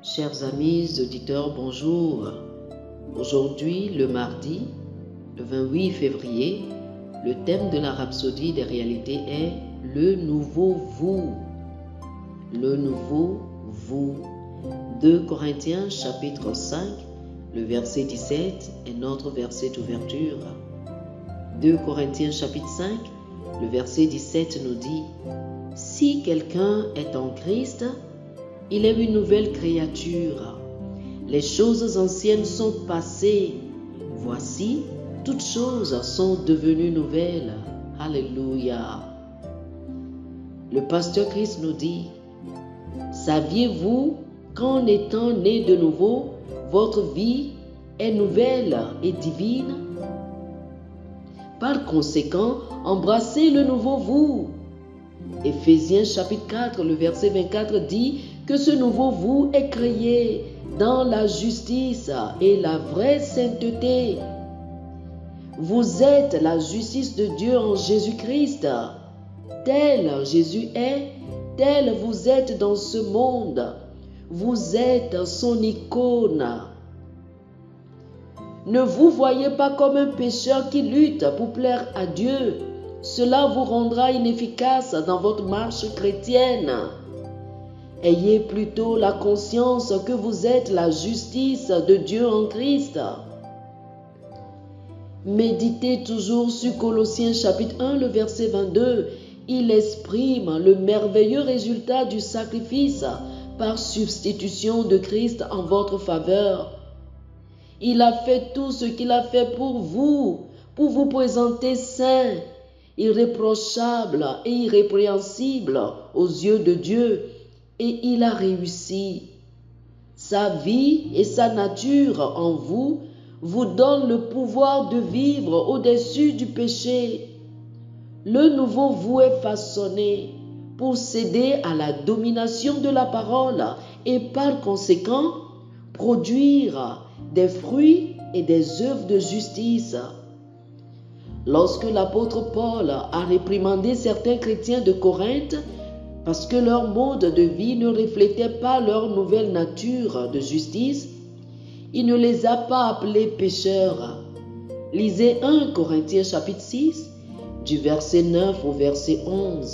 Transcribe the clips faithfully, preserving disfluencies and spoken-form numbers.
Chers amis auditeurs, bonjour. Aujourd'hui, le mardi, le vingt-huit février, le thème de la rhapsodie des réalités est le nouveau vous. Le nouveau vous. deux Corinthiens chapitre cinq, le verset dix-sept est notre verset d'ouverture. deux Corinthiens chapitre cinq, le verset dix-sept nous dit: si quelqu'un est en Christ, il est une nouvelle créature. Les choses anciennes sont passées. Voici, toutes choses sont devenues nouvelles. Alléluia. Le pasteur Christ nous dit: saviez-vous qu'en étant né de nouveau, votre vie est nouvelle et divine? Par conséquent, embrassez le nouveau vous. Éphésiens chapitre quatre, le verset vingt-quatre dit que ce nouveau vous est créé dans la justice et la vraie sainteté. Vous êtes la justice de Dieu en Jésus-Christ. Tel Jésus est, tel vous êtes dans ce monde. Vous êtes son icône. Ne vous voyez pas comme un pécheur qui lutte pour plaire à Dieu. Cela vous rendra inefficace dans votre marche chrétienne. Ayez plutôt la conscience que vous êtes la justice de Dieu en Christ. Méditez toujours sur Colossiens chapitre un, le verset vingt-deux. Il exprime le merveilleux résultat du sacrifice par substitution de Christ en votre faveur. Il a fait tout ce qu'il a fait pour vous, pour vous présenter saint, irréprochable et irrépréhensible aux yeux de Dieu, et il a réussi. Sa vie et sa nature en vous vous donnent le pouvoir de vivre au-dessus du péché. Le nouveau vous est façonné pour céder à la domination de la parole et par conséquent produire des fruits et des œuvres de justice. Lorsque l'apôtre Paul a réprimandé certains chrétiens de Corinthe parce que leur mode de vie ne reflétait pas leur nouvelle nature de justice, il ne les a pas appelés pécheurs. Lisez premier Corinthiens chapitre six, du verset neuf au verset onze.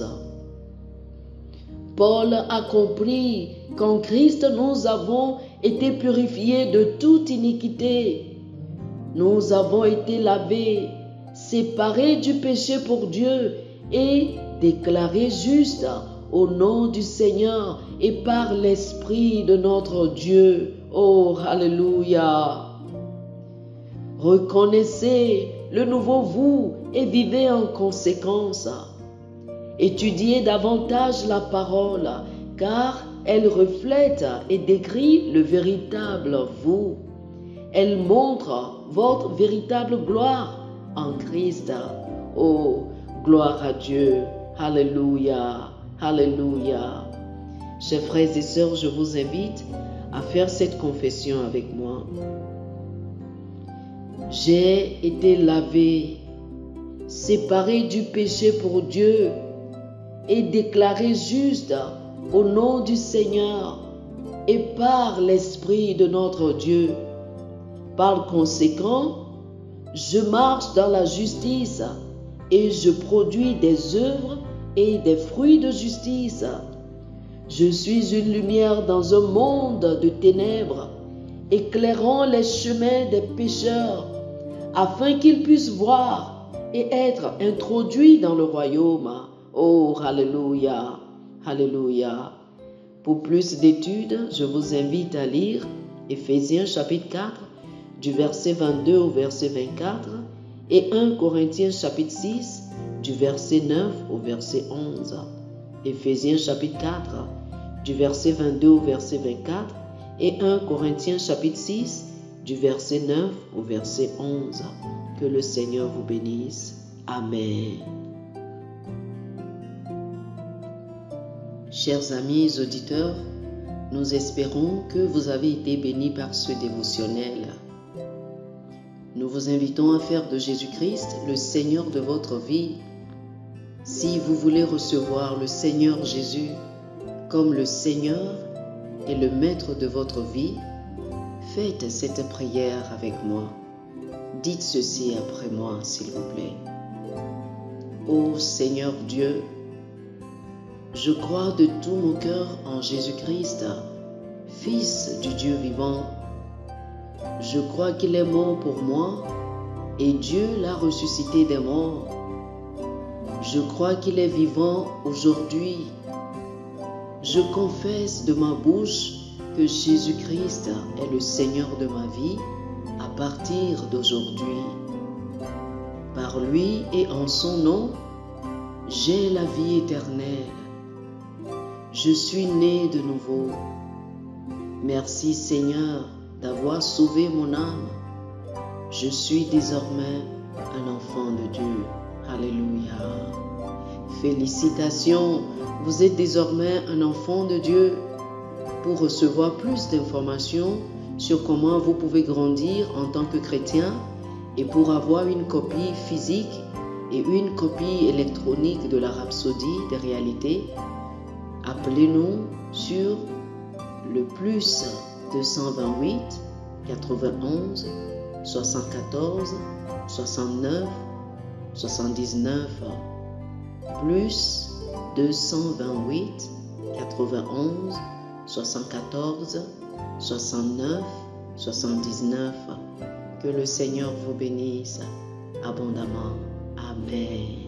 Paul a compris qu'en Christ nous avons été purifiés de toute iniquité. Nous avons été lavés, séparés du péché pour Dieu et déclarés justes au nom du Seigneur et par l'Esprit de notre Dieu. Oh, alléluia! Reconnaissez le nouveau vous et vivez en conséquence. Étudiez davantage la parole, car elle reflète et décrit le véritable vous. Elle montre votre véritable gloire en Christ. Oh, gloire à Dieu! Alléluia! Alléluia! Chers frères et sœurs, je vous invite à faire cette confession avec moi. J'ai été lavé, séparé du péché pour Dieu et déclaré juste au nom du Seigneur et par l'Esprit de notre Dieu. Par conséquent, je marche dans la justice et je produis des œuvres et des fruits de justice. Je suis une lumière dans un monde de ténèbres, éclairant les chemins des pécheurs, afin qu'ils puissent voir et être introduits dans le royaume. Oh, alléluia, alléluia. Pour plus d'études, je vous invite à lire Éphésiens chapitre quatre, du verset vingt-deux au verset vingt-quatre, et premier Corinthiens chapitre six, du verset neuf au verset onze. Éphésiens chapitre quatre, du verset vingt-deux au verset vingt-quatre, et premier Corinthiens chapitre six, du verset neuf au verset onze. Que le Seigneur vous bénisse. Amen. Chers amis auditeurs, nous espérons que vous avez été bénis par ce dévotionnel. Nous vous invitons à faire de Jésus-Christ le Seigneur de votre vie. Si vous voulez recevoir le Seigneur Jésus comme le Seigneur et le maître de votre vie, faites cette prière avec moi. Dites ceci après moi, s'il vous plaît. Ô Seigneur Dieu, je crois de tout mon cœur en Jésus-Christ, Fils du Dieu vivant. Je crois qu'il est mort pour moi et Dieu l'a ressuscité des morts. Je crois qu'il est vivant aujourd'hui. Je confesse de ma bouche que Jésus-Christ est le Seigneur de ma vie à partir d'aujourd'hui. Par lui et en son nom, j'ai la vie éternelle. Je suis né de nouveau. Merci Seigneur d'avoir sauvé mon âme. Je suis désormais un enfant de Dieu. Alléluia. Félicitations, vous êtes désormais un enfant de Dieu. Pour recevoir plus d'informations sur comment vous pouvez grandir en tant que chrétien et pour avoir une copie physique et une copie électronique de la Rhapsodie des réalités, appelez-nous sur le plus deux cent vingt-huit, quatre-vingt-onze, soixante-quatorze, soixante-neuf, soixante-dix-neuf, plus deux cent vingt-huit, quatre-vingt-onze, soixante-quatorze, soixante-neuf, soixante-dix-neuf. Que le Seigneur vous bénisse abondamment. Amen.